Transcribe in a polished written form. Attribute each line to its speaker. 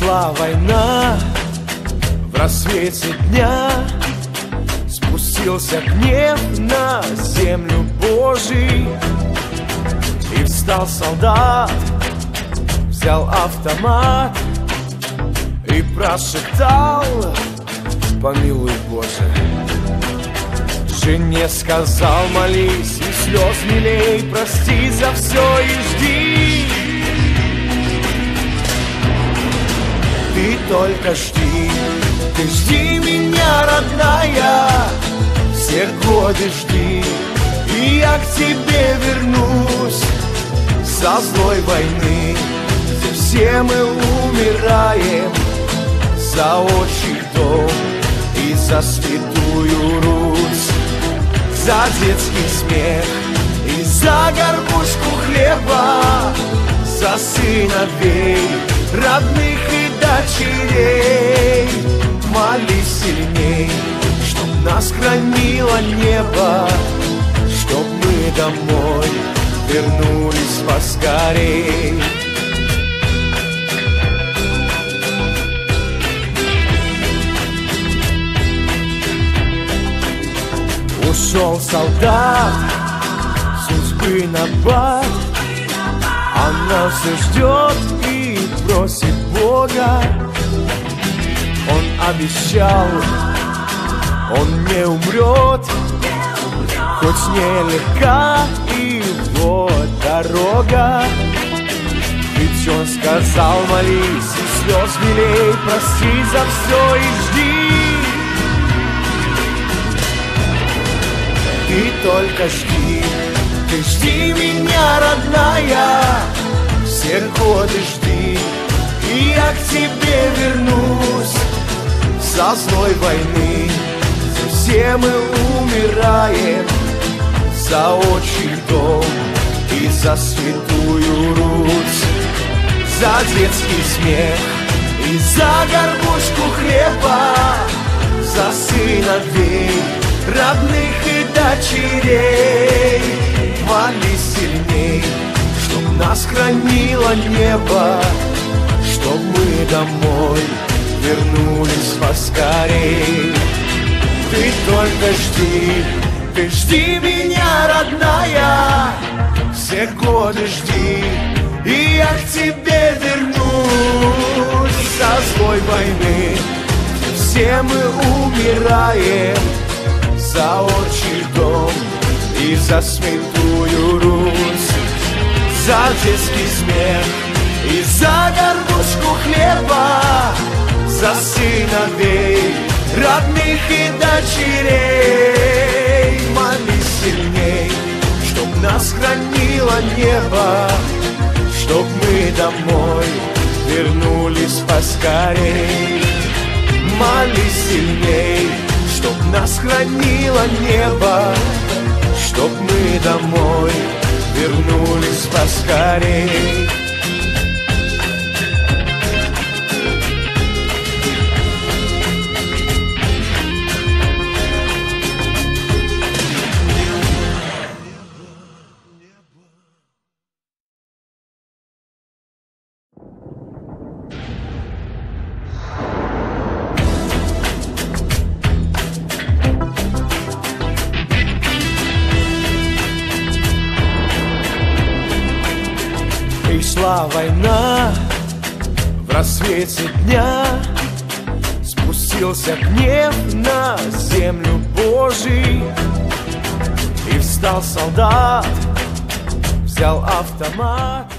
Speaker 1: Пришла война в рассвете дня, спустился гнев на землю Божий, и встал солдат, взял автомат и прошептал: помилуй, Боже. Жене сказал: молись, и слез не лей, прости за все и жди. Ты только жди, ты жди меня, родная, все годы жди, и я к тебе вернусь со злой войны, где все мы умираем за отчий дом и за святую Русь, за детский смех и за горбушку хлеба, за сыновей, родных и дочерей. Молись сильней, чтоб нас хранило небо, чтоб мы домой вернулись поскорей. Ушел солдат, судьбы набат, она все ждет и просит Бога. Он обещал, он не умрет, хоть нелегка его дорога. Ведь он сказал: молись, и слез не лей, прости за все и жди. Ты только жди, ты жди меня, родная, все годы жди, и я к тебе вернусь со злой войны, где все мы умираем за отчий дом и за святую Русь, за детский смех и за горбушку хлеба, за сыновей, родных и дочерей. Молись сильней, чтоб нас хранило небо, чтоб мы домой вернулись поскорей. Ты только жди, ты жди меня, родная, все годы жди, и я к тебе вернусь со злой войны, где все мы умираем за отчий дом и за святую Русь, за детский смех и за горбушку хлеба, за сыновей, родных и дочерей. Молись сильней, чтоб нас хранило небо, чтоб мы домой вернулись поскорей. Молись сильней, чтоб нас хранило небо, чтоб мы домой вернулись поскорей. Пришла война в рассвете дня, спустился гнев на землю Божий, и встал солдат, взял автомат.